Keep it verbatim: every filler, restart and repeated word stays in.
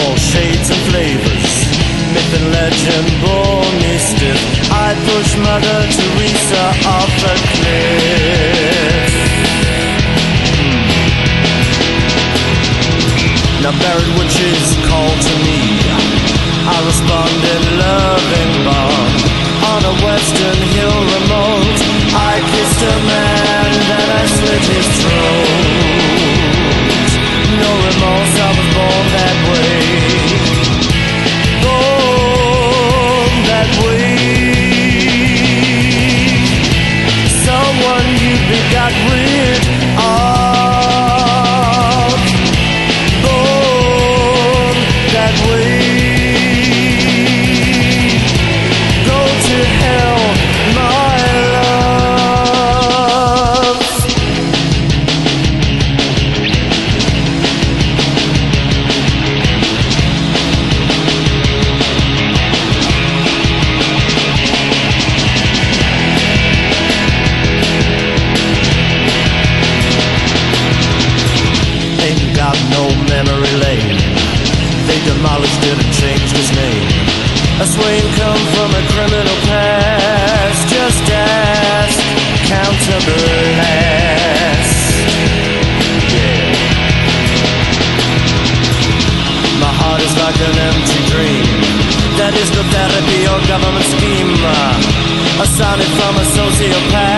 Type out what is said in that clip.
all shades and flavors. Myth and legend bore me stiff. I push Mother Teresa off a cliff. Now buried witches call to me. I respond in loving bond. On a western hill remote, I kissed a man, then I slit his throat. No remorse, I was born that way. Born that way. Someone you got rid of. Born that way. Go to hell, my love. Ain't got no memory lane. They demolished it and changed his name. A swain come from a criminal past. Just ask Counterblast. Yeah. My heart is like an empty dream. That is no therapy or government scheme. A sonnet from a sociopath.